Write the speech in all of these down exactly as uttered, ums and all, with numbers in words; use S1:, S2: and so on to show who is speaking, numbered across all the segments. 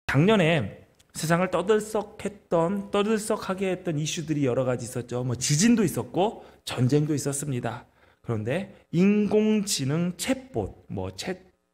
S1: 작년에 세상을 떠들썩했던 떠들썩하게 했던 이슈들이 여러 가지 있었죠. 뭐 지진도 있었고 전쟁도 있었습니다. 그런데 인공지능 챗봇, 뭐 챗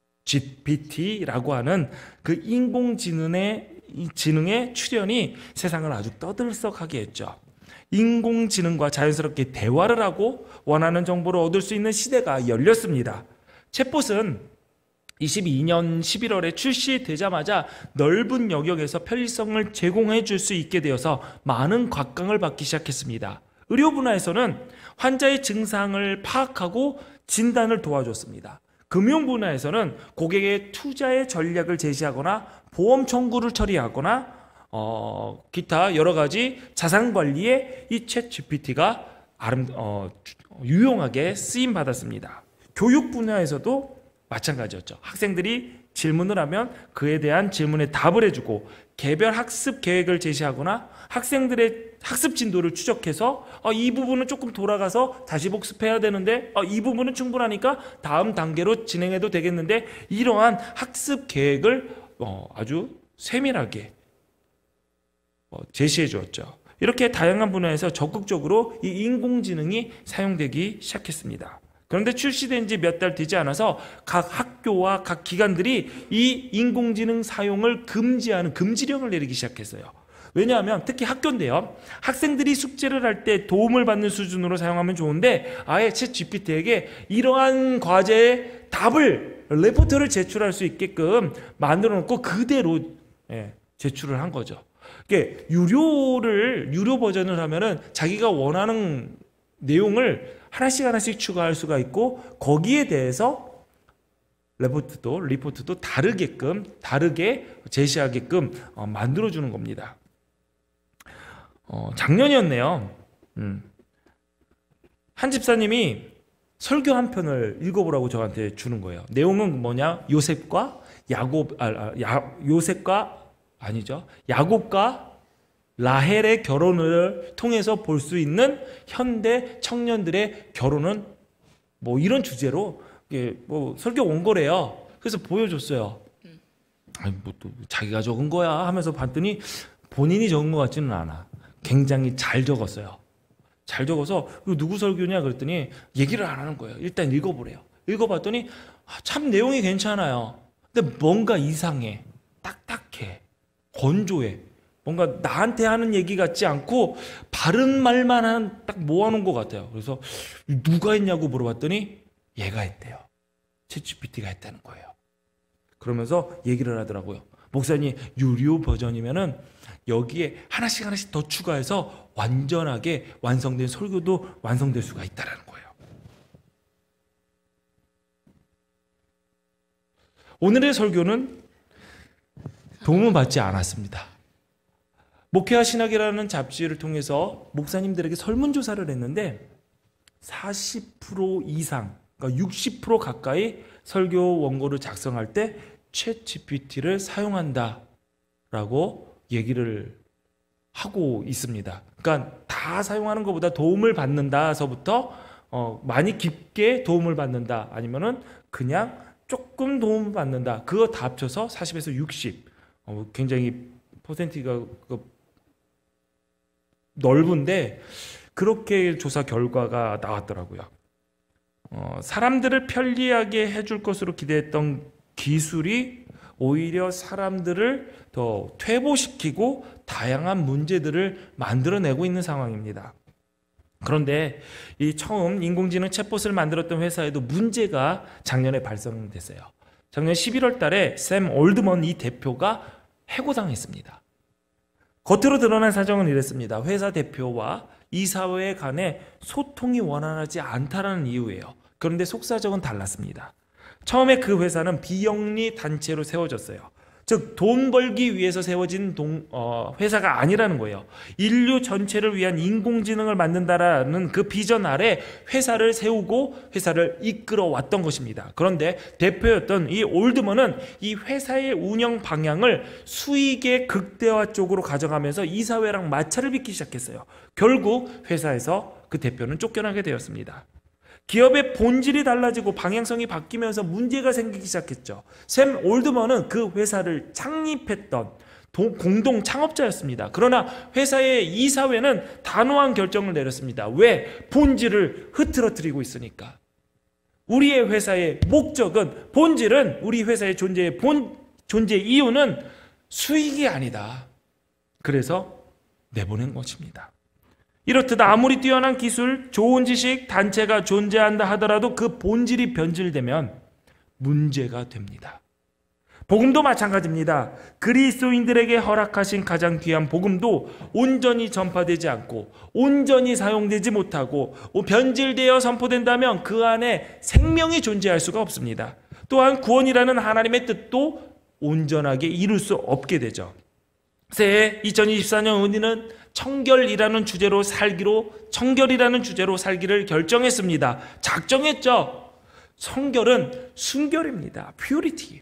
S1: 지피티라고 하는 그 인공지능의 지능의 출현이 세상을 아주 떠들썩하게 했죠. 인공지능과 자연스럽게 대화를 하고 원하는 정보를 얻을 수 있는 시대가 열렸습니다. 챗봇은 이십이 년 십일월에 출시되자마자 넓은 영역에서 편리성을 제공해 줄 수 있게 되어서 많은 곽강을 받기 시작했습니다. 의료 분야에서는 환자의 증상을 파악하고 진단을 도와줬습니다. 금융 분야에서는 고객의 투자의 전략을 제시하거나 보험 청구를 처리하거나 어, 기타 여러 가지 자산 관리에 이 챗 지피티가 아름, 어, 유용하게 쓰임 받았습니다. 교육 분야에서도 마찬가지였죠. 학생들이 질문을 하면 그에 대한 질문에 답을 해주고 개별 학습 계획을 제시하거나 학생들의 학습 진도를 추적해서 어, 이 부분은 조금 돌아가서 다시 복습해야 되는데 어, 이 부분은 충분하니까 다음 단계로 진행해도 되겠는데 이러한 학습 계획을 어, 아주 세밀하게 어, 제시해 주었죠. 이렇게 다양한 분야에서 적극적으로 이 인공지능이 사용되기 시작했습니다. 그런데 출시된 지 몇 달 되지 않아서 각 학교와 각 기관들이 이 인공지능 사용을 금지하는 금지령을 내리기 시작했어요. 왜냐하면 특히 학교인데요. 학생들이 숙제를 할 때 도움을 받는 수준으로 사용하면 좋은데 아예 챗 지피티에게 이러한 과제의 답을 레포트를 제출할 수 있게끔 만들어 놓고 그대로 예, 제출을 한 거죠. 이게 유료를 유료 버전을 하면은 자기가 원하는 내용을 하나씩 하나씩 추가할 수가 있고 거기에 대해서 레포트도 리포트도 다르게끔 다르게 제시하게끔 어, 만들어 주는 겁니다. 어, 작년이었네요. 음. 한 집사님이 설교 한 편을 읽어보라고 저한테 주는 거예요. 내용은 뭐냐? 요셉과 야곱, 아, 야, 요셉과 아니죠. 야곱과 라헬의 결혼을 통해서 볼 수 있는 현대 청년들의 결혼은 뭐 이런 주제로 이게 뭐 설교 원고래요. 그래서 보여줬어요. 아니 뭐 또 자기가 적은 거야 하면서 봤더니 본인이 적은 것 같지는 않아. 굉장히 잘 적었어요. 잘 적어서 이거 누구 설교냐 그랬더니 얘기를 안 하는 거예요. 일단 읽어보래요. 읽어봤더니 참 내용이 괜찮아요. 근데 뭔가 이상해. 딱딱해. 건조해. 뭔가 나한테 하는 얘기 같지 않고 바른 말만 한 딱 모아놓은 것 같아요. 그래서 누가 했냐고 물어봤더니 얘가 했대요. 챗 지피티가 했다는 거예요. 그러면서 얘기를 하더라고요. 목사님 유료 버전이면은 여기에 하나씩 하나씩 더 추가해서 완전하게 완성된 설교도 완성될 수가 있다는 거예요. 오늘의 설교는 도움을 받지 않았습니다. 목회와 신학이라는 잡지를 통해서 목사님들에게 설문조사를 했는데 사십 퍼센트 이상, 그러니까 육십 퍼센트 가까이 설교 원고를 작성할 때 챗 지피티를 사용한다라고 얘기를 하고 있습니다. 그러니까 다 사용하는 것보다 도움을 받는다서부터 어, 많이 깊게 도움을 받는다 아니면은 그냥 조금 도움을 받는다 그거 다 합쳐서 사십에서 육십 어, 굉장히 퍼센티가 넓은데 그렇게 조사 결과가 나왔더라고요. 어, 사람들을 편리하게 해줄 것으로 기대했던 기술이 오히려 사람들을 더 퇴보시키고 다양한 문제들을 만들어내고 있는 상황입니다. 그런데 이 처음 인공지능 챗봇을 만들었던 회사에도 문제가 작년에 발생됐어요. 작년 십일월 달에 샘 올드먼 이 대표가 해고당했습니다. 겉으로 드러난 사정은 이랬습니다. 회사 대표와 이사회 간의 소통이 원활하지 않다라는 이유예요. 그런데 속사정은 달랐습니다. 처음에 그 회사는 비영리 단체로 세워졌어요. 즉 돈 벌기 위해서 세워진 동, 어, 회사가 아니라는 거예요. 인류 전체를 위한 인공지능을 만든다라는 그 비전 아래 회사를 세우고 회사를 이끌어 왔던 것입니다. 그런데 대표였던 이 올드먼은 이 회사의 운영 방향을 수익의 극대화 쪽으로 가져가면서 이사회랑 마찰을 빚기 시작했어요. 결국 회사에서 그 대표는 쫓겨나게 되었습니다. 기업의 본질이 달라지고 방향성이 바뀌면서 문제가 생기기 시작했죠. 샘 올드먼은 그 회사를 창립했던 공동 창업자였습니다. 그러나 회사의 이사회는 단호한 결정을 내렸습니다. 왜? 본질을 흐트러뜨리고 있으니까. 우리의 회사의 목적은, 본질은, 우리 회사의 존재의 본 존재 이유는 수익이 아니다. 그래서 내보낸 것입니다. 이렇듯 아무리 뛰어난 기술, 좋은 지식, 단체가 존재한다 하더라도 그 본질이 변질되면 문제가 됩니다. 복음도 마찬가지입니다. 그리스도인들에게 허락하신 가장 귀한 복음도 온전히 전파되지 않고 온전히 사용되지 못하고 변질되어 선포된다면 그 안에 생명이 존재할 수가 없습니다. 또한 구원이라는 하나님의 뜻도 온전하게 이룰 수 없게 되죠. 새해 이천이십사 년 은희는 청결이라는 주제로 살기로 청결이라는 주제로 살기를 결정했습니다. 작정했죠. 청결은 순결입니다. purity.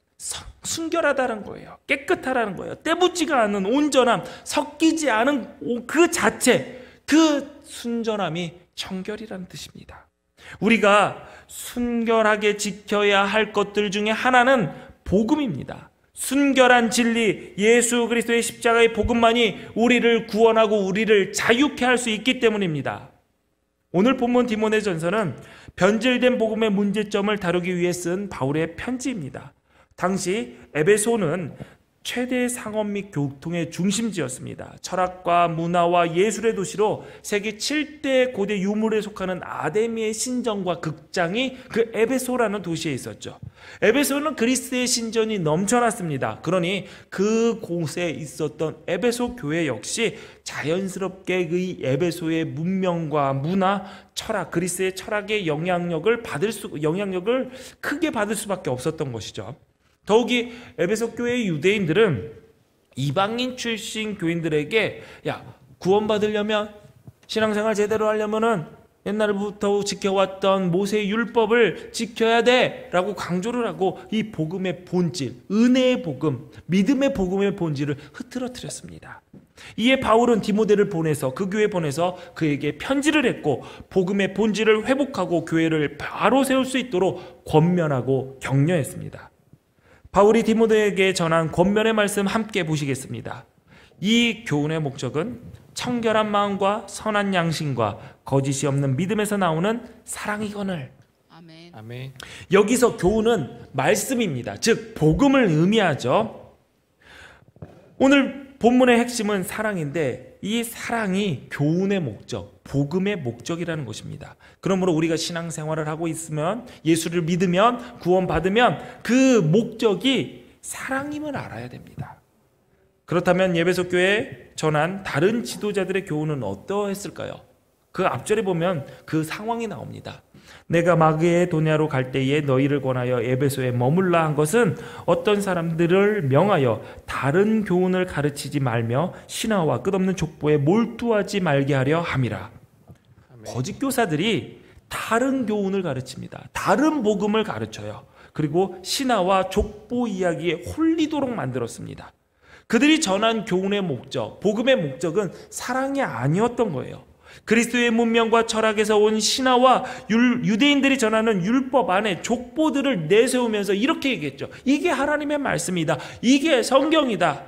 S1: 순결하다는 거예요. 깨끗하다는 거예요. 때묻지가 않은 온전함, 섞이지 않은 그 자체, 그 순전함이 청결이라는 뜻입니다. 우리가 순결하게 지켜야 할 것들 중에 하나는 복음입니다. 순결한 진리, 예수 그리스도의 십자가의 복음만이 우리를 구원하고 우리를 자유케 할 수 있기 때문입니다. 오늘 본문 디모데전서는 변질된 복음의 문제점을 다루기 위해 쓴 바울의 편지입니다. 당시 에베소는 최대 상업 및 교통의 중심지였습니다. 철학과 문화와 예술의 도시로 세계 칠 대 고대 유물에 속하는 아데미의 신전과 극장이 그 에베소라는 도시에 있었죠. 에베소는 그리스의 신전이 넘쳐났습니다. 그러니 그곳에 있었던 에베소 교회 역시 자연스럽게 그 에베소의 문명과 문화, 철학, 그리스의 철학의 영향력을 받을 수, 영향력을 크게 받을 수밖에 없었던 것이죠. 더욱이 에베소 교회의 유대인들은 이방인 출신 교인들에게 야, 구원받으려면, 신앙생활 제대로 하려면은 옛날부터 지켜왔던 모세의 율법을 지켜야 돼 라고 강조를 하고 이 복음의 본질, 은혜의 복음, 믿음의 복음의 본질을 흐트러뜨렸습니다. 이에 바울은 디모데를 보내서 그 교회에 보내서 그에게 편지를 했고 복음의 본질을 회복하고 교회를 바로 세울 수 있도록 권면하고 격려했습니다. 바울이 디모데에게 전한 권면의 말씀 함께 보시겠습니다. 이 교훈의 목적은 청결한 마음과 선한 양심과 거짓이 없는 믿음에서 나오는 사랑이거늘.
S2: 아멘.
S3: 아멘.
S1: 여기서 교훈은 말씀입니다. 즉 복음을 의미하죠. 오늘 본문의 핵심은 사랑인데 이 사랑이 교훈의 목적, 복음의 목적이라는 것입니다. 그러므로 우리가 신앙생활을 하고 있으면, 예수를 믿으면, 구원받으면 그 목적이 사랑임을 알아야 됩니다. 그렇다면 에베소 교회에 전한 다른 지도자들의 교훈은 어떠했을까요? 그 앞절에 보면 그 상황이 나옵니다. 내가 마그의 도냐로 갈 때에 너희를 권하여 에베소에 머물라 한 것은 어떤 사람들을 명하여 다른 교훈을 가르치지 말며 신화와 끝없는 족보에 몰두하지 말게 하려 함이라. 거짓 교사들이 다른 교훈을 가르칩니다. 다른 복음을 가르쳐요. 그리고 신화와 족보 이야기에 홀리도록 만들었습니다. 그들이 전한 교훈의 목적, 복음의 목적은 사랑이 아니었던 거예요. 그리스도의 문명과 철학에서 온 신화와 유대인들이 전하는 율법 안에 족보들을 내세우면서 이렇게 얘기했죠. 이게 하나님의 말씀이다. 이게 성경이다.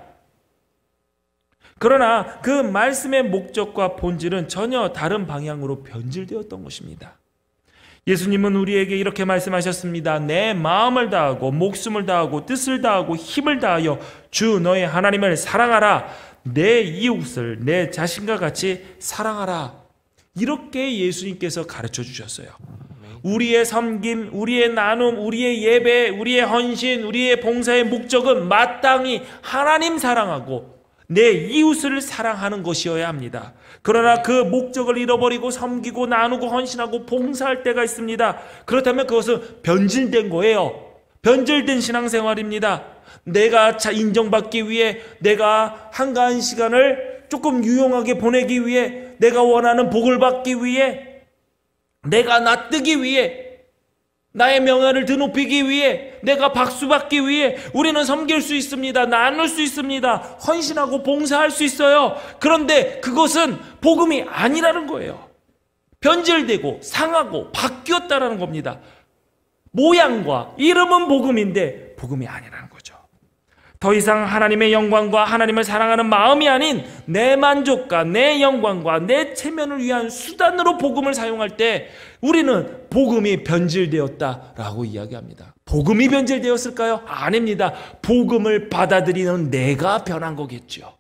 S1: 그러나 그 말씀의 목적과 본질은 전혀 다른 방향으로 변질되었던 것입니다. 예수님은 우리에게 이렇게 말씀하셨습니다. 내 마음을 다하고 목숨을 다하고 뜻을 다하고 힘을 다하여 주 너의 하나님을 사랑하라. 내 이웃을 내 자신과 같이 사랑하라. 이렇게 예수님께서 가르쳐 주셨어요. 우리의 섬김, 우리의 나눔, 우리의 예배, 우리의 헌신, 우리의 봉사의 목적은 마땅히 하나님 사랑하고 내 이웃을 사랑하는 것이어야 합니다. 그러나 그 목적을 잃어버리고 섬기고 나누고 헌신하고 봉사할 때가 있습니다. 그렇다면 그것은 변질된 거예요. 변질된 신앙생활입니다. 내가 인정받기 위해, 내가 한가한 시간을 조금 유용하게 보내기 위해, 내가 원하는 복을 받기 위해, 내가 낯뜨기 위해, 나의 명예를 드높이기 위해, 내가 박수 받기 위해 우리는 섬길 수 있습니다. 나눌 수 있습니다. 헌신하고 봉사할 수 있어요. 그런데 그것은 복음이 아니라는 거예요. 변질되고 상하고 바뀌었다라는 겁니다. 모양과 이름은 복음인데 복음이 아니라는 거죠. 더 이상 하나님의 영광과 하나님을 사랑하는 마음이 아닌 내 만족과 내 영광과 내 체면을 위한 수단으로 복음을 사용할 때 우리는 복음이 변질되었다라고 이야기합니다. 복음이 변질되었을까요? 아닙니다. 복음을 받아들이는 내가 변한 거겠죠.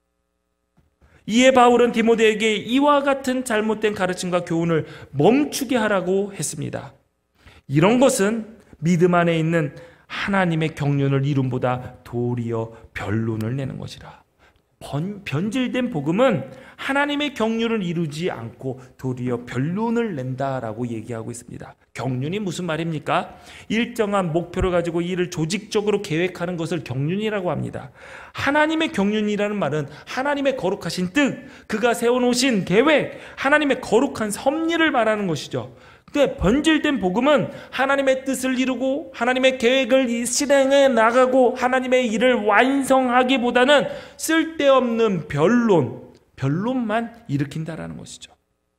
S1: 이에 바울은 디모데에게 이와 같은 잘못된 가르침과 교훈을 멈추게 하라고 했습니다. 이런 것은 믿음 안에 있는 하나님의 경륜을 이룸보다 도리어 변론을 내는 것이라. 번, 변질된 복음은 하나님의 경륜을 이루지 않고 도리어 변론을 낸다라고 얘기하고 있습니다. 경륜이 무슨 말입니까? 일정한 목표를 가지고 일을 조직적으로 계획하는 것을 경륜이라고 합니다. 하나님의 경륜이라는 말은 하나님의 거룩하신 뜻, 그가 세워놓으신 계획, 하나님의 거룩한 섭리를 말하는 것이죠. 근데 변질된 복음은 하나님의 뜻을 이루고 하나님의 계획을 실행해 나가고 하나님의 일을 완성하기보다는 쓸데없는 변론, 변론만 일으킨다라는 것이죠.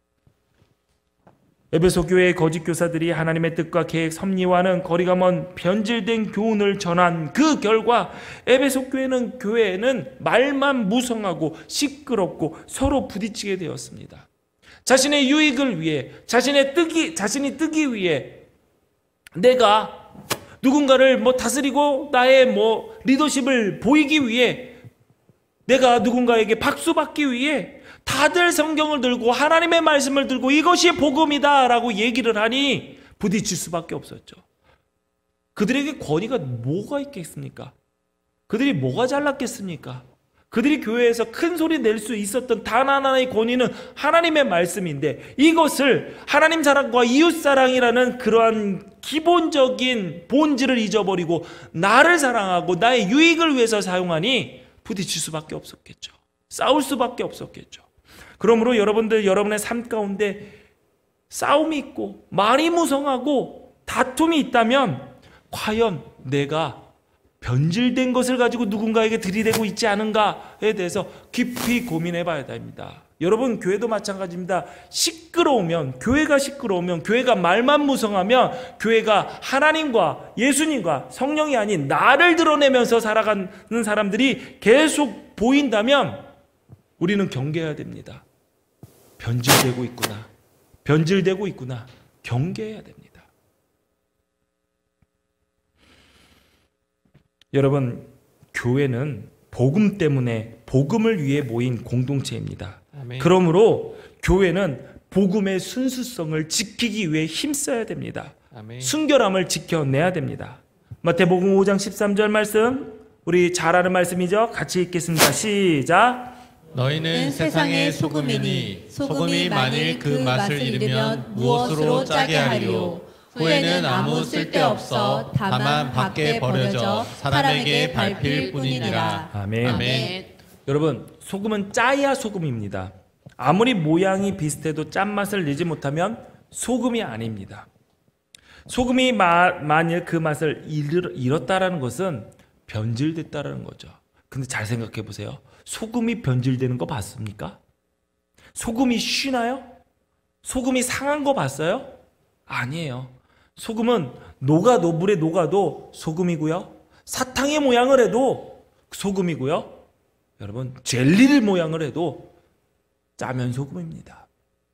S1: 에베소 교회의 거짓 교사들이 하나님의 뜻과 계획 섭리와는 거리가 먼 변질된 교훈을 전한 그 결과 에베소 교회는 교회에는 말만 무성하고 시끄럽고 서로 부딪히게 되었습니다. 자신의 유익을 위해, 자신의 뜨기, 자신이 뜨기 위해 내가 누군가를 뭐 다스리고 나의 뭐 리더십을 보이기 위해 내가 누군가에게 박수 받기 위해 다들 성경을 들고 하나님의 말씀을 들고 이것이 복음이다 라고 얘기를 하니 부딪힐 수밖에 없었죠. 그들에게 권위가 뭐가 있겠습니까? 그들이 뭐가 잘났겠습니까? 그들이 교회에서 큰 소리 낼 수 있었던 단 하나의 권위는 하나님의 말씀인데 이것을 하나님 사랑과 이웃 사랑이라는 그러한 기본적인 본질을 잊어버리고 나를 사랑하고 나의 유익을 위해서 사용하니 부딪힐 수밖에 없었겠죠. 싸울 수밖에 없었겠죠. 그러므로 여러분들 여러분의 삶 가운데 싸움이 있고 말이 무성하고 다툼이 있다면 과연 내가 변질된 것을 가지고 누군가에게 들이대고 있지 않은가에 대해서 깊이 고민해 봐야 됩니다. 여러분 교회도 마찬가지입니다. 시끄러우면, 교회가 시끄러우면, 교회가 말만 무성하면 교회가 하나님과 예수님과 성령이 아닌 나를 드러내면서 살아가는 사람들이 계속 보인다면 우리는 경계해야 됩니다. 변질되고 있구나, 변질되고 있구나, 경계해야 됩니다. 여러분, 교회는 복음 때문에 복음을 위해 모인 공동체입니다. 아멘. 그러므로 교회는 복음의 순수성을 지키기 위해 힘써야 됩니다. 아멘. 순결함을 지켜내야 됩니다. 마태복음 오 장 십삼 절 말씀, 우리 잘 아는 말씀이죠. 같이 읽겠습니다. 시작.
S2: 너희는 세상의 소금이니 소금이 만일 그 맛을 잃으면 무엇으로 짜게 하리요? 후에는 아무 쓸데없어 다만 밖에 버려져 사람에게 밟힐 뿐이니라.
S1: 아멘. 아멘. 여러분, 소금은 짜야 소금입니다. 아무리 모양이 비슷해도 짠맛을 내지 못하면 소금이 아닙니다. 소금이 마, 만일 그 맛을 잃, 잃었다라는 것은 변질됐다라는 거죠. 근데 잘 생각해 보세요. 소금이 변질되는 거 봤습니까? 소금이 쉬나요? 소금이 상한 거 봤어요? 아니에요. 소금은 녹아도, 물에 녹아도 소금이고요. 사탕의 모양을 해도 소금이고요. 여러분, 젤리를 모양을 해도 짜면 소금입니다.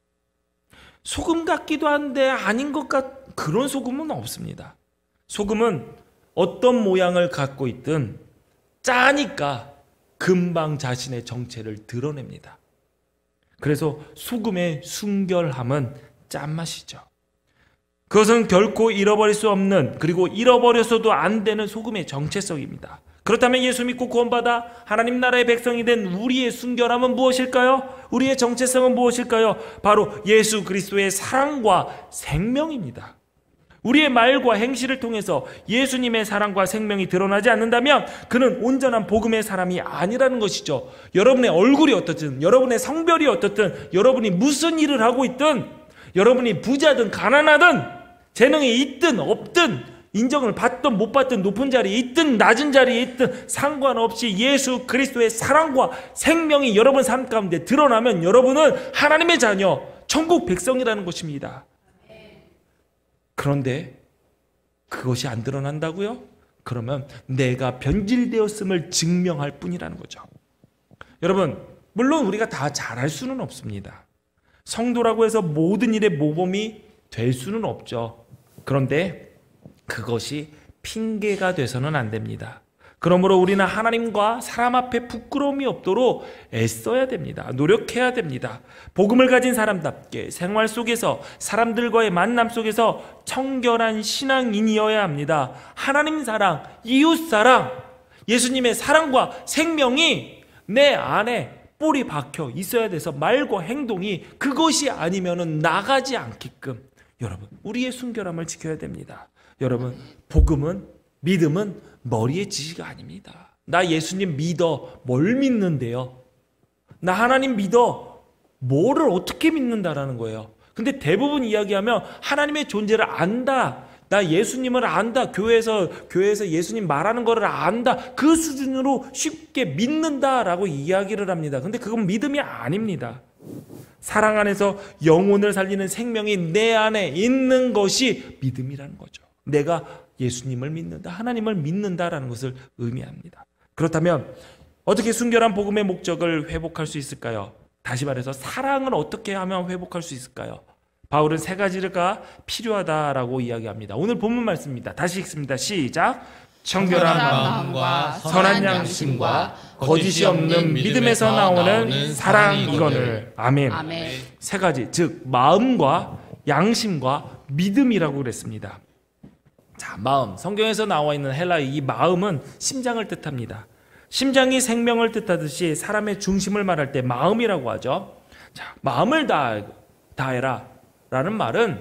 S1: 소금 같기도 한데 아닌 것 같, 그런 소금은 없습니다. 소금은 어떤 모양을 갖고 있든 짜니까 금방 자신의 정체를 드러냅니다. 그래서 소금의 순결함은 짠맛이죠. 그것은 결코 잃어버릴 수 없는, 그리고 잃어버려서도 안 되는 소금의 정체성입니다. 그렇다면 예수 믿고 구원받아 하나님 나라의 백성이 된 우리의 순결함은 무엇일까요? 우리의 정체성은 무엇일까요? 바로 예수 그리스도의 사랑과 생명입니다. 우리의 말과 행실을 통해서 예수님의 사랑과 생명이 드러나지 않는다면 그는 온전한 복음의 사람이 아니라는 것이죠. 여러분의 얼굴이 어떻든, 여러분의 성별이 어떻든, 여러분이 무슨 일을 하고 있든, 여러분이 부자든 가난하든 재능이 있든 없든 인정을 받든 못 받든 높은 자리에 있든 낮은 자리에 있든 상관없이 예수 그리스도의 사랑과 생명이 여러분 삶 가운데 드러나면 여러분은 하나님의 자녀, 천국 백성이라는 것입니다. 그런데 그것이 안 드러난다고요? 그러면 내가 변질되었음을 증명할 뿐이라는 거죠. 여러분, 물론 우리가 다 잘할 수는 없습니다. 성도라고 해서 모든 일의 모범이 될 수는 없죠. 그런데 그것이 핑계가 돼서는 안 됩니다. 그러므로 우리는 하나님과 사람 앞에 부끄러움이 없도록 애써야 됩니다. 노력해야 됩니다. 복음을 가진 사람답게 생활 속에서 사람들과의 만남 속에서 청결한 신앙인이어야 합니다. 하나님 사랑, 이웃 사랑, 예수님의 사랑과 생명이 내 안에 뿌리 박혀 있어야 돼서 말과 행동이 그것이 아니면은 나가지 않게끔 여러분 우리의 순결함을 지켜야 됩니다. 여러분 복음은 믿음은 머리의 지시가 아닙니다. 나 예수님 믿어 뭘 믿는데요? 나 하나님 믿어 뭐를 어떻게 믿는다라는 거예요. 근데 대부분 이야기하면 하나님의 존재를 안다. 나 예수님을 안다. 교회에서 교회에서 예수님 말하는 거를 안다. 그 수준으로 쉽게 믿는다라고 이야기를 합니다. 근데 그건 믿음이 아닙니다. 사랑 안에서 영혼을 살리는 생명이 내 안에 있는 것이 믿음이라는 거죠. 내가 예수님을 믿는다, 하나님을 믿는다라는 것을 의미합니다. 그렇다면 어떻게 순결한 복음의 목적을 회복할 수 있을까요? 다시 말해서 사랑을 어떻게 하면 회복할 수 있을까요? 바울은 세 가지가 필요하다라고 이야기합니다. 오늘 본문 말씀입니다. 다시 읽습니다. 시작. 청결한 마음과 선한 양심과 거짓이 없는 믿음에서 나오는 사랑 이거늘. 아멘. 아멘. 세 가지, 즉 마음과 양심과 믿음이라고 그랬습니다. 자, 마음. 성경에서 나와 있는 헬라의 이 마음은 심장을 뜻합니다. 심장이 생명을 뜻하듯이 사람의 중심을 말할 때 마음이라고 하죠. 자, 마음을 다, 다해라 라는 말은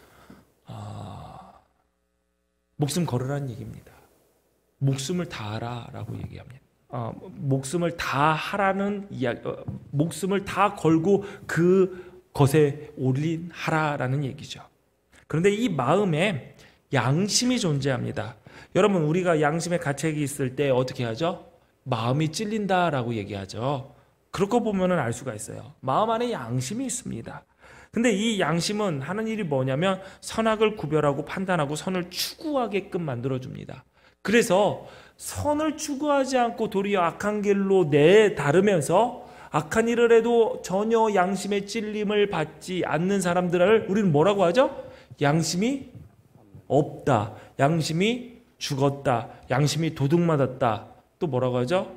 S1: 어, 목숨 걸으라는 얘기입니다. 목숨을 다하라 라고 얘기합니다. 어, 목숨을 다하라는 이야기, 어, 목숨을 다 걸고 그 것에 올인하라라는 얘기죠. 그런데 이 마음에 양심이 존재합니다. 여러분 우리가 양심의 가책이 있을 때 어떻게 하죠? 마음이 찔린다라고 얘기하죠. 그렇게 보면은 알 수가 있어요. 마음 안에 양심이 있습니다. 근데 이 양심은 하는 일이 뭐냐면 선악을 구별하고 판단하고 선을 추구하게끔 만들어줍니다. 그래서 선을 추구하지 않고 도리어 악한 길로 내다르면서 악한 일을 해도 전혀 양심의 찔림을 받지 않는 사람들을 우리는 뭐라고 하죠? 양심이 없다. 양심이 죽었다. 양심이 도둑맞았다. 또 뭐라고 하죠?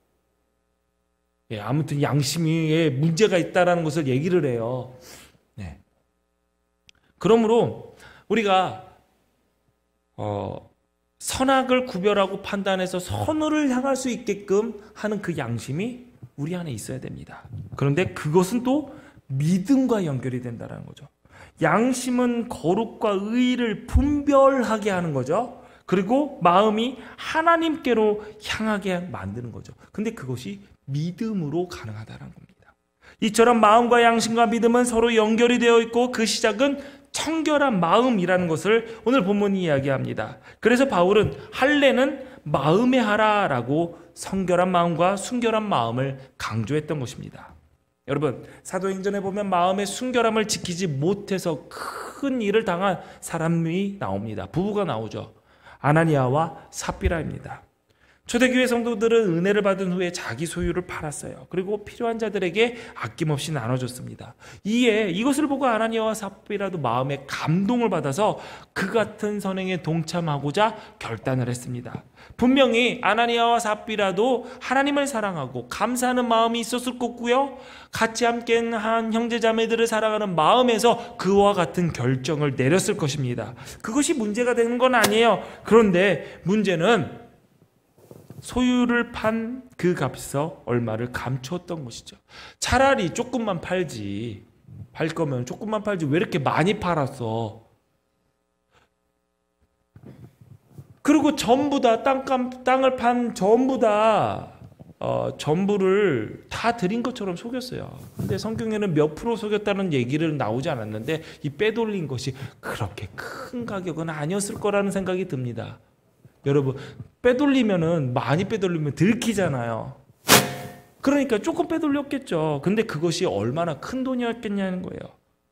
S1: 예, 아무튼 양심에 문제가 있다라는 것을 얘기를 해요. 네. 그러므로 우리가 어, 선악을 구별하고 판단해서 선을 향할 수 있게끔 하는 그 양심이 우리 안에 있어야 됩니다. 그런데 그것은 또 믿음과 연결이 된다는 거죠. 양심은 거룩과 의를 분별하게 하는 거죠. 그리고 마음이 하나님께로 향하게 만드는 거죠. 근데 그것이 믿음으로 가능하다는 겁니다. 이처럼 마음과 양심과 믿음은 서로 연결이 되어 있고 그 시작은 청결한 마음이라는 것을 오늘 본문이 이야기합니다. 그래서 바울은 할례는 마음에 하라라고 성결한 마음과 순결한 마음을 강조했던 것입니다. 여러분 사도행전에 보면 마음의 순결함을 지키지 못해서 큰 일을 당한 사람이 나옵니다. 부부가 나오죠. 아나니아와 삽비라입니다. 초대교회 성도들은 은혜를 받은 후에 자기 소유를 팔았어요. 그리고 필요한 자들에게 아낌없이 나눠줬습니다. 이에 이것을 보고 아나니아와 삽비라도 마음에 감동을 받아서 그 같은 선행에 동참하고자 결단을 했습니다. 분명히 아나니아와 삽비라도 하나님을 사랑하고 감사하는 마음이 있었을 거고요. 같이 함께한 형제자매들을 사랑하는 마음에서 그와 같은 결정을 내렸을 것입니다. 그것이 문제가 되는 건 아니에요. 그런데 문제는 소유를 판 그 값에서 얼마를 감추었던 것이죠. 차라리 조금만 팔지. 팔 거면 조금만 팔지 왜 이렇게 많이 팔았어? 그리고 전부 다 땅, 땅을 판 전부 다 어, 전부를 다 드린 것처럼 속였어요. 근데 성경에는 몇 프로 속였다는 얘기를 나오지 않았는데 이 빼돌린 것이 그렇게 큰 가격은 아니었을 거라는 생각이 듭니다. 여러분 빼돌리면은 많이 빼돌리면 들키잖아요. 그러니까 조금 빼돌렸겠죠. 근데 그것이 얼마나 큰 돈이었겠냐는 거예요.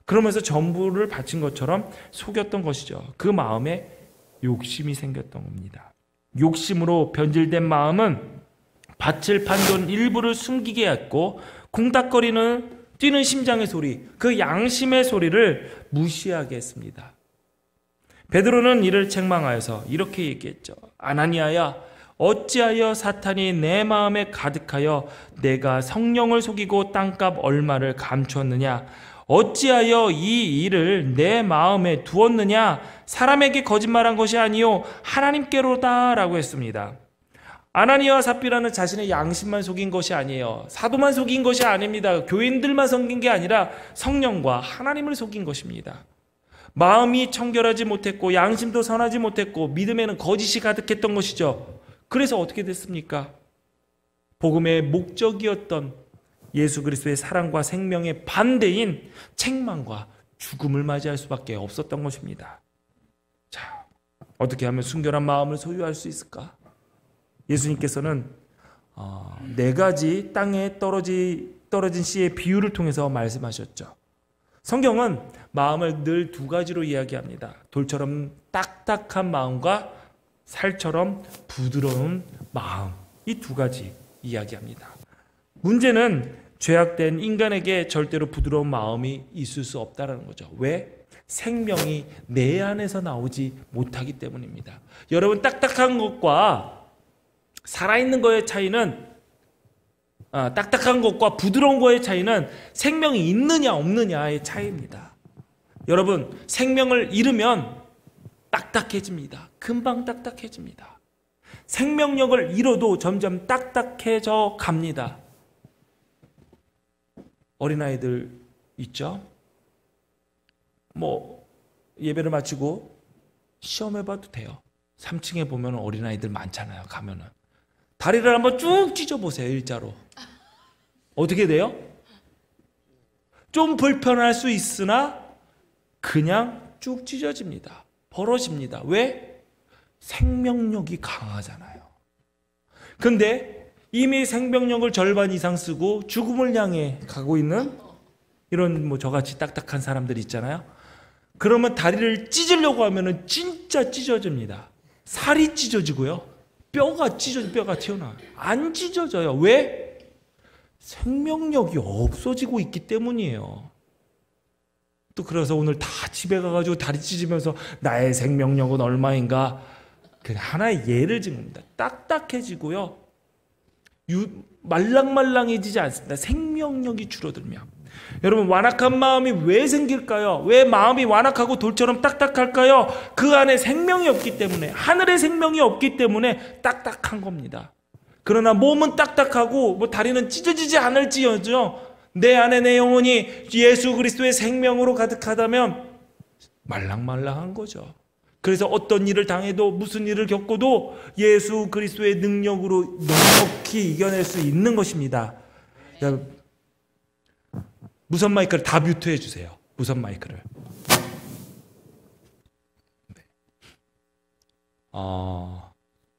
S1: 그러면서 전부를 바친 것처럼 속였던 것이죠. 그 마음에 욕심이 생겼던 겁니다. 욕심으로 변질된 마음은 밭을 판돈 일부를 숨기게 했고 쿵닥거리는 뛰는 심장의 소리, 그 양심의 소리를 무시하게 했습니다. 베드로는 이를 책망하여서 이렇게 얘기했죠. 아나니아야, 어찌하여 사탄이 내 마음에 가득하여 내가 성령을 속이고 땅값 얼마를 감추었느냐? 어찌하여 이 일을 내 마음에 두었느냐? 사람에게 거짓말한 것이 아니요 하나님께로다 라고 했습니다. 아나니아와 삽비라는 자신의 양심만 속인 것이 아니에요. 사도만 속인 것이 아닙니다. 교인들만 속인 게 아니라 성령과 하나님을 속인 것입니다. 마음이 청결하지 못했고 양심도 선하지 못했고 믿음에는 거짓이 가득했던 것이죠. 그래서 어떻게 됐습니까? 복음의 목적이었던 예수 그리스도의 사랑과 생명의 반대인 책망과 죽음을 맞이할 수밖에 없었던 것입니다. 자, 어떻게 하면 순결한 마음을 소유할 수 있을까? 예수님께서는 어, 네 가지 땅에 떨어지, 떨어진 씨의 비유를 통해서 말씀하셨죠. 성경은 마음을 늘 두 가지로 이야기합니다. 돌처럼 딱딱한 마음과 살처럼 부드러운 마음, 이 두 가지 이야기합니다. 문제는 죄악된 인간에게 절대로 부드러운 마음이 있을 수 없다는 거죠. 왜? 생명이 내 안에서 나오지 못하기 때문입니다. 여러분, 딱딱한 것과 살아있는 거의 차이는 아, 딱딱한 것과 부드러운 거의 차이는 생명이 있느냐 없느냐의 차이입니다. 여러분, 생명을 잃으면 딱딱해집니다. 금방 딱딱해집니다. 생명력을 잃어도 점점 딱딱해져 갑니다. 어린아이들 있죠? 뭐 예배를 마치고 시험해봐도 돼요. 삼 층에 보면 어린아이들 많잖아요. 가면은 다리를 한번 쭉 찢어보세요. 일자로. 어떻게 돼요? 좀 불편할 수 있으나 그냥 쭉 찢어집니다. 벌어집니다. 왜? 생명력이 강하잖아요. 근데 이미 생명력을 절반 이상 쓰고 죽음을 향해 가고 있는 이런 뭐 저같이 딱딱한 사람들 있잖아요. 그러면 다리를 찢으려고 하면은 진짜 찢어집니다. 살이 찢어지고요. 뼈가 찢어져, 뼈가 튀어나와요. 안 찢어져요. 왜? 생명력이 없어지고 있기 때문이에요. 또 그래서 오늘 다 집에 가가지고 다리 찢으면서 나의 생명력은 얼마인가? 그냥 하나의 예를 든 겁니다. 딱딱해지고요. 유, 말랑말랑해지지 않습니다. 생명력이 줄어들며. 여러분, 완악한 마음이 왜 생길까요? 왜 마음이 완악하고 돌처럼 딱딱할까요? 그 안에 생명이 없기 때문에, 하늘의 생명이 없기 때문에 딱딱한 겁니다. 그러나 몸은 딱딱하고 뭐 다리는 찢어지지 않을지언정 내 안에 내 영혼이 예수 그리스도의 생명으로 가득하다면 말랑말랑한 거죠. 그래서 어떤 일을 당해도 무슨 일을 겪어도 예수 그리스도의 능력으로 넉넉히 이겨낼 수 있는 것입니다. 무선 마이크를 다 뮤트해 주세요. 무선 마이크를. 네. 어...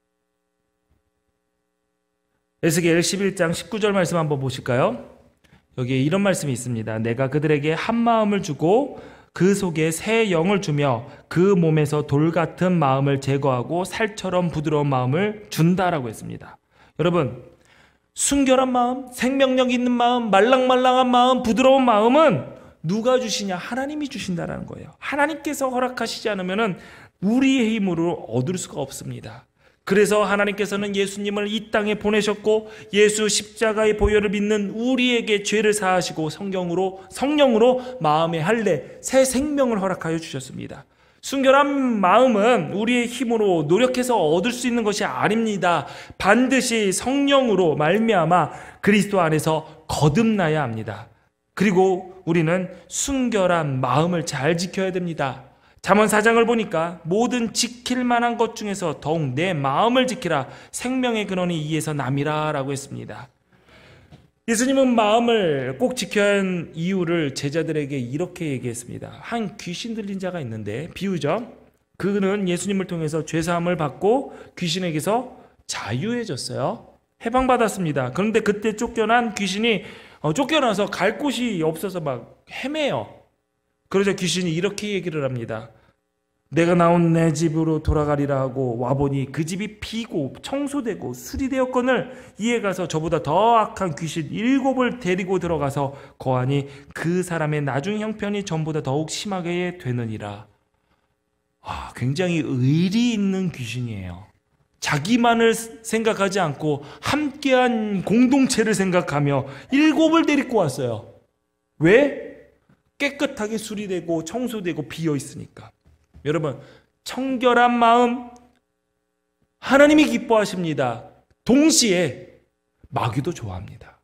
S1: 에스겔 십일 장 십구 절 말씀 한번 보실까요? 여기에 이런 말씀이 있습니다. 내가 그들에게 한 마음을 주고 그 속에 새 영을 주며 그 몸에서 돌 같은 마음을 제거하고 살처럼 부드러운 마음을 준다라고 했습니다. 여러분, 순결한 마음, 생명력 있는 마음, 말랑말랑한 마음, 부드러운 마음은 누가 주시냐? 하나님이 주신다는 거예요. 하나님께서 허락하시지 않으면 우리의 힘으로 얻을 수가 없습니다. 그래서 하나님께서는 예수님을 이 땅에 보내셨고 예수 십자가의 보혈을 믿는 우리에게 죄를 사하시고 성경으로, 성령으로 마음의 할례, 새 생명을 허락하여 주셨습니다. 순결한 마음은 우리의 힘으로 노력해서 얻을 수 있는 것이 아닙니다. 반드시 성령으로 말미암아 그리스도 안에서 거듭나야 합니다. 그리고 우리는 순결한 마음을 잘 지켜야 됩니다. 잠언 사 장을 보니까 모든 지킬 만한 것 중에서 더욱 내 마음을 지키라. 생명의 근원이 이에서 남이라 라고 했습니다. 예수님은 마음을 꼭 지켜야 하는 이유를 제자들에게 이렇게 얘기했습니다. 한 귀신 들린 자가 있는데, 비유죠. 그는 예수님을 통해서 죄사함을 받고 귀신에게서 자유해졌어요. 해방받았습니다. 그런데 그때 쫓겨난 귀신이 쫓겨나서 갈 곳이 없어서 막 헤매요. 그러자 귀신이 이렇게 얘기를 합니다. 내가 나온 내 집으로 돌아가리라 하고 와보니 그 집이 비고 청소되고 수리되었거늘 이에 가서 저보다 더 악한 귀신 일곱을 데리고 들어가서 거하니 그 사람의 나중 형편이 전보다 더욱 심하게 되느니라. 아, 굉장히 의리 있는 귀신이에요. 자기만을 생각하지 않고 함께한 공동체를 생각하며 일곱을 데리고 왔어요. 왜? 깨끗하게 수리되고 청소되고 비어 있으니까. 여러분, 청결한 마음 하나님이 기뻐하십니다. 동시에 마귀도 좋아합니다.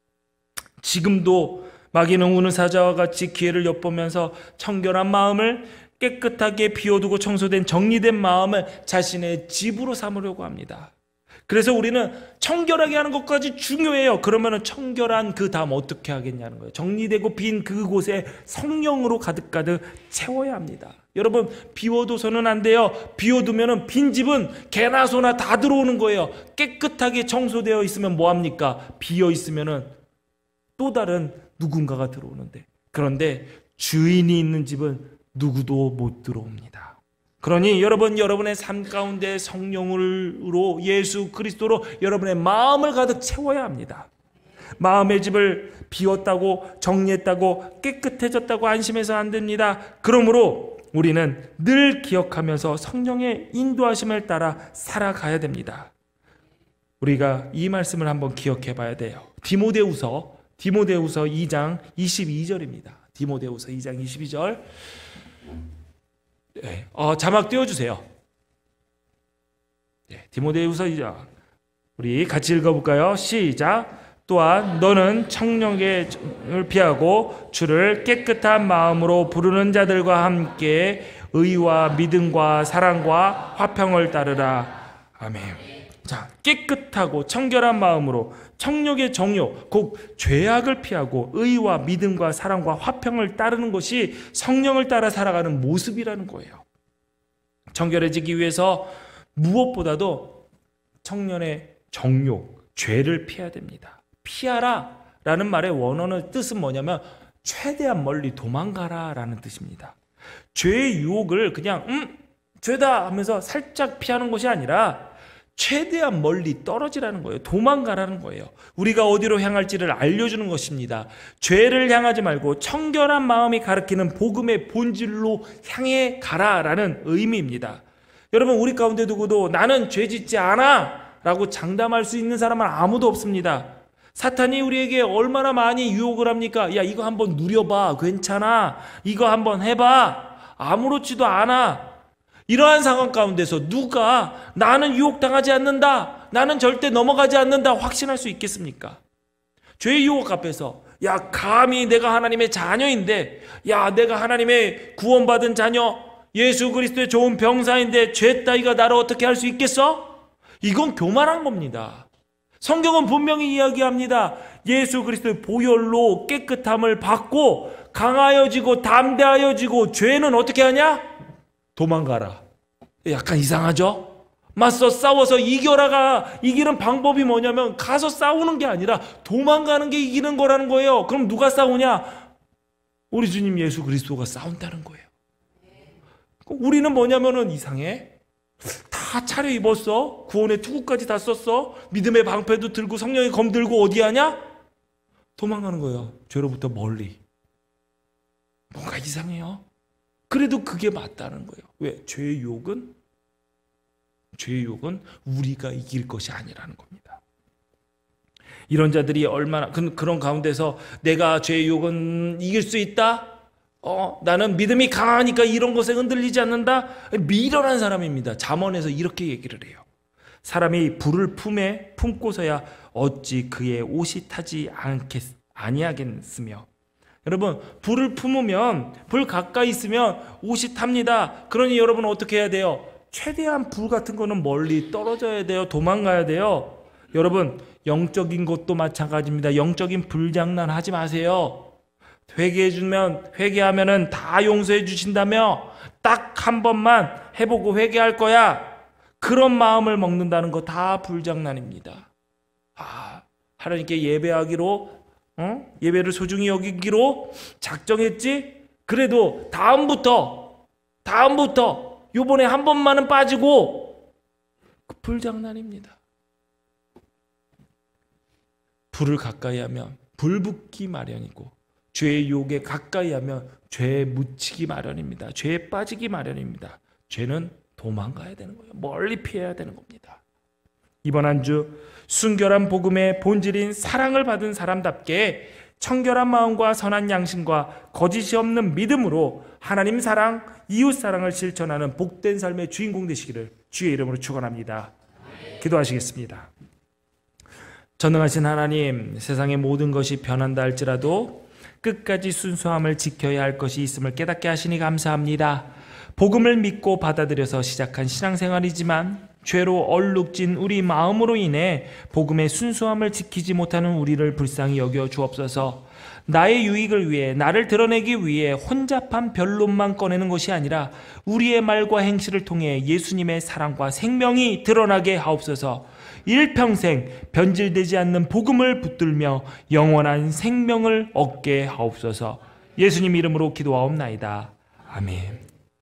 S1: 지금도 마귀는 우는 사자와 같이 기회를 엿보면서 청결한 마음을 깨끗하게 비워두고 청소된 정리된 마음을 자신의 집으로 삼으려고 합니다. 그래서 우리는 청결하게 하는 것까지 중요해요. 그러면 청결한 그 다음 어떻게 하겠냐는 거예요. 정리되고 빈 그곳에 성령으로 가득가득 채워야 합니다. 여러분, 비워둬서는 안 돼요. 비워두면 빈 집은 개나 소나 다 들어오는 거예요. 깨끗하게 청소되어 있으면 뭐합니까? 비어 있으면 또 다른 누군가가 들어오는데, 그런데 주인이 있는 집은 누구도 못 들어옵니다. 그러니 여러분, 여러분의 삶 가운데 성령으로 예수 그리스도로 여러분의 마음을 가득 채워야 합니다. 마음의 집을 비웠다고 정리했다고 깨끗해졌다고 안심해서 안 됩니다. 그러므로 우리는 늘 기억하면서 성령의 인도하심을 따라 살아가야 됩니다. 우리가 이 말씀을 한번 기억해 봐야 돼요. 디모데후서 디모데후서 이 장 이십이 절입니다. 디모데후서 이 장 이십이 절. 네, 어, 자막 띄워주세요. 네, 디모데후서 이 장 우리 같이 읽어볼까요? 시작. 또한 너는 청령을 피하고 주를 깨끗한 마음으로 부르는 자들과 함께 의와 믿음과 사랑과 화평을 따르라. 아멘. 자, 깨끗하고 청결한 마음으로 청력의 정욕, 곧 죄악을 피하고 의와 믿음과 사랑과 화평을 따르는 것이 성령을 따라 살아가는 모습이라는 거예요. 청결해지기 위해서 무엇보다도 청년의 정욕, 죄를 피해야 됩니다. 피하라 라는 말의 원어는 뜻은 뭐냐면 최대한 멀리 도망가라 라는 뜻입니다. 죄의 유혹을 그냥 음 죄다 하면서 살짝 피하는 것이 아니라 최대한 멀리 떨어지라는 거예요. 도망가라는 거예요. 우리가 어디로 향할지를 알려주는 것입니다. 죄를 향하지 말고 청결한 마음이 가리키는 복음의 본질로 향해 가라라는 의미입니다. 여러분, 우리 가운데 누구도 나는 죄 짓지 않아 라고 장담할 수 있는 사람은 아무도 없습니다. 사탄이 우리에게 얼마나 많이 유혹을 합니까? 야, 이거 한번 누려봐. 괜찮아. 이거 한번 해봐. 아무렇지도 않아. 이러한 상황 가운데서 누가 나는 유혹당하지 않는다, 나는 절대 넘어가지 않는다 확신할 수 있겠습니까? 죄의 유혹 앞에서 야, 감히 내가 하나님의 자녀인데, 야, 내가 하나님의 구원받은 자녀, 예수 그리스도의 좋은 병사인데 죄 따위가 나를 어떻게 할 수 있겠어? 이건 교만한 겁니다. 성경은 분명히 이야기합니다. 예수 그리스도의 보혈로 깨끗함을 받고 강하여지고 담대하여지고 죄는 어떻게 하냐? 도망가라. 약간 이상하죠? 맞서 싸워서 이겨라가 이기는 방법이 뭐냐면 가서 싸우는 게 아니라 도망가는 게 이기는 거라는 거예요. 그럼 누가 싸우냐? 우리 주님 예수 그리스도가 싸운다는 거예요. 우리는 뭐냐면은 이상해. 다 차려입었어. 구원의 투구까지 다 썼어. 믿음의 방패도 들고 성령의 검 들고 어디 하냐? 도망가는 거예요. 죄로부터 멀리. 뭔가 이상해요. 그래도 그게 맞다는 거예요. 왜? 죄의 유혹은 죄의 유혹은 우리가 이길 것이 아니라는 겁니다. 이런 자들이 얼마나 그, 그런 가운데서 내가 죄의 유혹은 이길 수 있다? 어, 나는 믿음이 강하니까 이런 것에 흔들리지 않는다? 미련한 사람입니다. 잠언에서 이렇게 얘기를 해요. 사람이 불을 품에 품고서야 어찌 그의 옷이 타지 않겠, 아니하겠으며. 여러분, 불을 품으면, 불 가까이 있으면 옷이 탑니다. 그러니 여러분 어떻게 해야 돼요? 최대한 불 같은 거는 멀리 떨어져야 돼요. 도망가야 돼요. 여러분, 영적인 것도 마찬가지입니다. 영적인 불장난 하지 마세요. 회개해주면, 회개하면은 다 용서해 주신다며 딱 한 번만 해보고 회개할 거야. 그런 마음을 먹는다는 거 다 불장난입니다. 아, 하나님께 예배하기로 어? 예배를 소중히 여기기로 작정했지? 그래도 다음부터 다음부터 요번에 한 번만은 빠지고 그 불장난입니다. 불을 가까이 하면 불 붙기 마련이고 죄의 유혹에 가까이 하면 죄에 묻히기 마련입니다. 죄에 빠지기 마련입니다. 죄는 도망가야 되는 거예요. 멀리 피해야 되는 겁니다. 이번 한 주 순결한 복음의 본질인 사랑을 받은 사람답게 청결한 마음과 선한 양심과 거짓이 없는 믿음으로 하나님 사랑, 이웃 사랑을 실천하는 복된 삶의 주인공 되시기를 주의 이름으로 축원합니다. 기도하시겠습니다. 전능하신 하나님, 세상의 모든 것이 변한다 할지라도 끝까지 순수함을 지켜야 할 것이 있음을 깨닫게 하시니 감사합니다. 복음을 믿고 받아들여서 시작한 신앙생활이지만 죄로 얼룩진 우리 마음으로 인해 복음의 순수함을 지키지 못하는 우리를 불쌍히 여겨 주옵소서. 나의 유익을 위해, 나를 드러내기 위해 혼잡한 변론만 꺼내는 것이 아니라 우리의 말과 행실을 통해 예수님의 사랑과 생명이 드러나게 하옵소서. 일평생 변질되지 않는 복음을 붙들며 영원한 생명을 얻게 하옵소서. 예수님 이름으로 기도하옵나이다. 아멘.